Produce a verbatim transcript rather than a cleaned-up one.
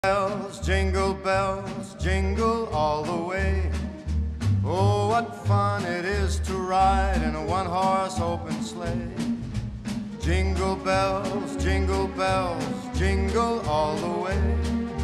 Bells, jingle bells, jingle all the way. Oh, what fun it is to ride in a one-horse open sleigh. Jingle bells, jingle bells, jingle all the way.